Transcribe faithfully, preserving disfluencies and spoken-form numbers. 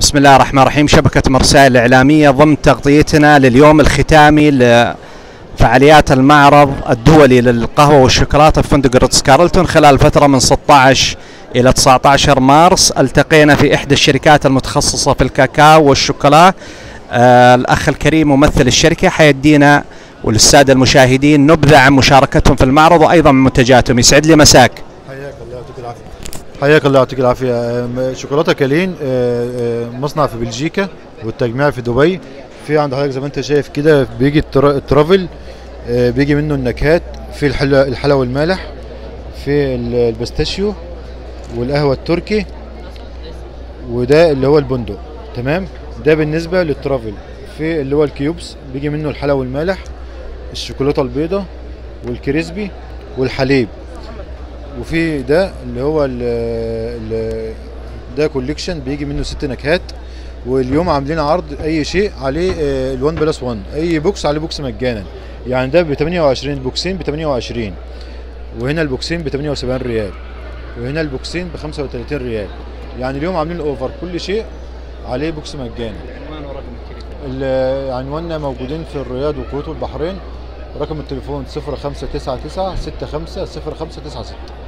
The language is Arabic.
بسم الله الرحمن الرحيم. شبكة مرسال الإعلامية ضمن تغطيتنا لليوم الختامي لفعاليات المعرض الدولي للقهوة والشوكولاتة في فندق الريتز كارلتون خلال فترة من ستة عشر إلى تسعة عشر مارس. التقينا في إحدى الشركات المتخصصة في الكاكاو والشوكولا. آه الأخ الكريم ممثل الشركة حيدينا وللسادة المشاهدين نبذة عن مشاركتهم في المعرض وأيضا من منتجاتهم. يسعد لي مساك. حياك الله يعطيك العافية. حياك الله يعطيك العافية. شوكولاتة كالين مصنع في بلجيكا والتجميع في دبي. في عند حضرتك زي ما انت شايف كده بيجي الترافل، بيجي منه النكهات في الحلوى والمالح، في البستاشيو والقهوة التركي، وده اللي هو البندق. تمام، ده بالنسبة للترافل. في اللي هو الكيوبس بيجي منه الحلوى والمالح، الشوكولاتة البيضاء والكريسبي والحليب. وفي ده اللي هو ال ال ده كوليكشن بيجي منه ست نكهات. واليوم عاملين عرض اي شيء عليه الوان بلس وان، اي بوكس عليه بوكس مجانا. يعني ده ب ثمانية وعشرين، البوكسين ب ثمانية وعشرين، وهنا البوكسين ب ثمانية وسبعين ريال، وهنا البوكسين ب خمسة وثلاثين ريال. يعني اليوم عاملين اوفر كل شيء عليه بوكس مجانا. العنوان ورقم التليفون؟ عنواننا موجودين في الرياض والكويت والبحرين. رقم التليفون صفر خمسة تسعة تسعة ستة خمسة صفر خمسة تسعة ستة.